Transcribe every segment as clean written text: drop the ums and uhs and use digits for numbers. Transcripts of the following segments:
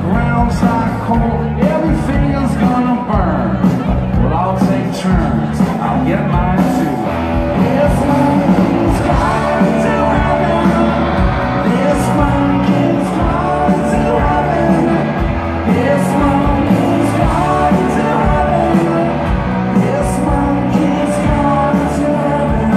ground's like coal, everything is gonna burn. Well, I'll take turns, I'll get mine too. This monkey's gone to heaven. This monkey's gone to heaven. This monkey's gone to heaven. This monkey's gone to heaven.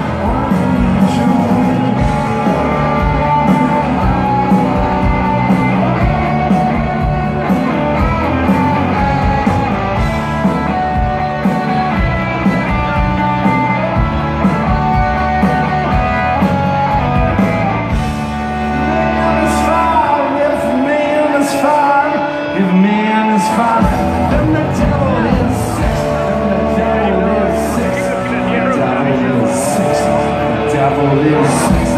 If man is fine, then the devil is six, then the devil is six, the devil is six, the devil is six.